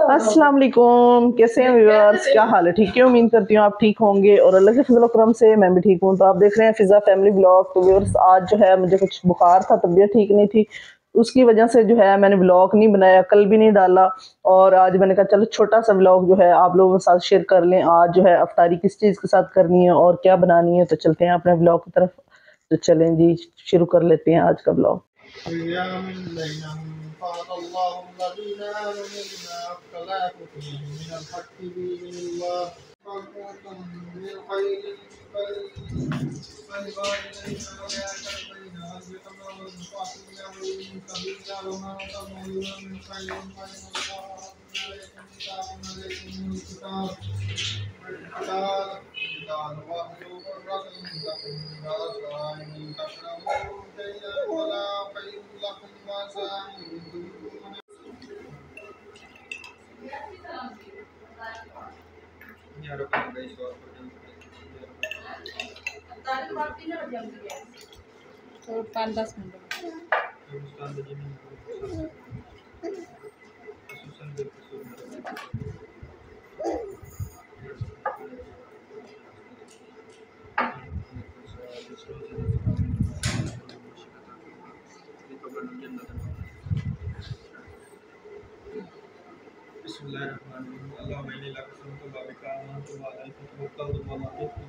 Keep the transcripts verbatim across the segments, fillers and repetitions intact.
अस्सलाम वालेकुम, कैसे हैं व्यूअर्स, क्या हाल है? ठीक है, उम्मीद करती हूँ आप ठीक होंगे और अल्लाह के फजल करम से मैं भी ठीक हूँ। तो आप देख रहे हैं फिजा फैमिली ब्लॉग। तो व्यूअर्स आज जो है मुझे कुछ बुखार था, तबीयत ठीक नहीं थी, उसकी वजह से जो है मैंने ब्लॉग नहीं बनाया, कल भी नहीं डाला। और आज मैंने कहा चलो छोटा सा ब्लॉग जो है आप लोगों के साथ शेयर कर लें। आज जो है अफ्तारी किस चीज़ के साथ करनी है और क्या बनानी है, तो चलते हैं अपने ब्लॉग की तरफ। तो चलें जी, शुरू कर लेते हैं आज का ब्लॉग। قال الله الذين آمنوا بما اختلفوا فيه من الحق بإذن الله فأنتم بالخير فالوالدين ولا تأتين أنبئنا والمصاحبين أولين سبيلا وما تطمعون من خير فإن الله عليكم كتاب عليكم من الكتاب والحلال الحلال وأهله الرحم لكم بأسرائهم تكرهوا شيئا ولا خير لكم और पाँच दस मिनट اللهم إني لك سمت بابك آمنت وعليك توكلت وما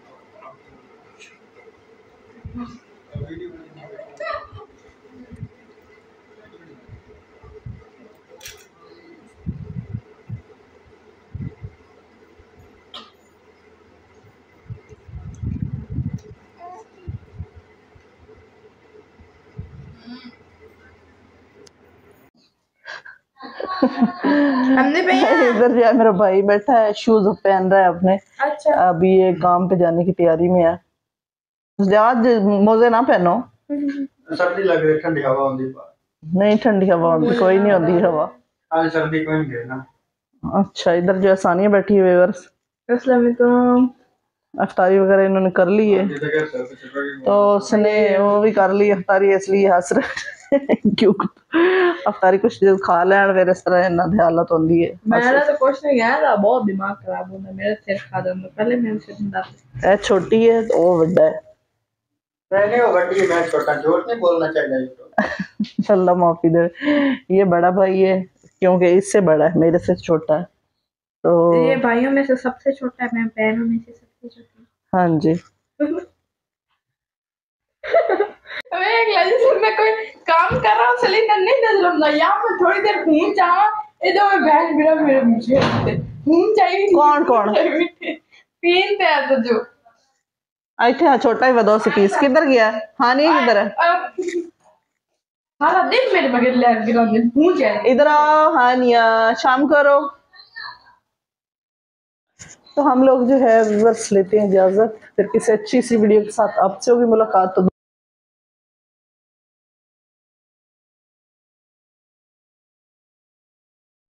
हमने इधर जो है मेरा भाई बैठा है, शूज पहन रहा है अपने। अच्छा। अभी ये काम पे जाने की तैयारी में है। आज मोजे ना पहनो, सर्दी लग रही, ठंडी हवा होती। नहीं ठंडी हवा होती, कोई नहीं होती हवा। आज सर्दी कोई नहीं ना। अच्छा, इधर जो है सानिया बैठी हुई है। अस्सलाम वालेकुम। अफ्तारी वगैरह इन्होंने कर ली है, तो उसने वो भी कर ली अफ्तारी, इसलिए हंस रहे क्यों अफ्तारी कुछ खा लें फिर इस तरह ना हालत होती है। मेरा तो कुछ नहीं है, बहुत दिमाग खराब होता है मेरा, सिर खा दूंगा पहले मैं सिर दर्द। ए छोटी है तो वो बड़ा है, नहीं वो बड़ी है, मैं छोटा, झूठ नहीं बोलना चाहिए। अल्लाह माफी दे। ये बड़ा भाई है क्योंकि इससे बड़ा है, मेरे से छोटा है। तो ये भाइयों में से सबसे छोटा है, मैं बहनों में से सबसे छोटी। हाँ जी। मैं कोई काम कर रहा हूँ सिलेंडर नहीं नजर यहाँ पर थोड़ी देर घूम जावा, इधर मैं बहन मेरा मेरे मुझे घूम चाहिए। कौन कौन तीन पे है तो जो अच्छा हाँ, छोटा ही बदो से पीस किधर गया? हाँ नहीं किधर है? सारा दिन मेरे बगैर ले गिरा दिन घूम जाए। इधर आओ हानिया, शाम करो। तो हम लोग जो है बस लेते हैं इजाजत, फिर किसी अच्छी सी वीडियो के साथ आपसे होगी मुलाकात। तो